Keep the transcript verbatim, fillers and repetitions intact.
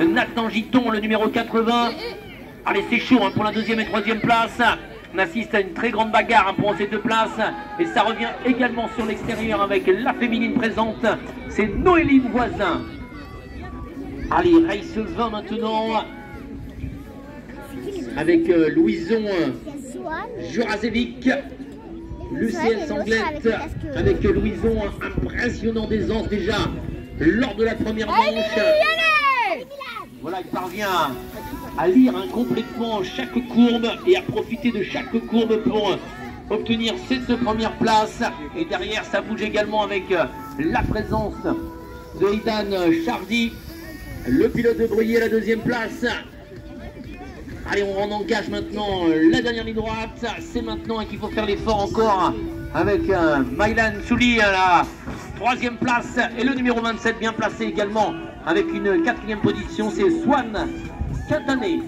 Nathan Giton, le numéro quatre-vingts. Allez, c'est chaud hein, pour la deuxième et troisième place. On assiste à une très grande bagarre hein, pour ces deux places. Et ça revient également sur l'extérieur avec la féminine présente. C'est Noéline Voisin. Allez, race vingt maintenant. Avec euh, Louison Jurazevic. L'U C S Anglette avec Louison, impressionnant d'aisance déjà lors de la première manche. Voilà, il parvient à lire hein, complètement chaque courbe et à profiter de chaque courbe pour obtenir cette première place. Et derrière, ça bouge également avec la présence de Idan Chardy, le pilote de Bruyère, la deuxième place. Allez, on engage maintenant la dernière ligne droite. C'est maintenant qu'il faut faire l'effort encore avec euh, Maïlan Souli à la troisième place. Et le numéro vingt-sept bien placé également avec une quatrième position. C'est Swan Quintanet.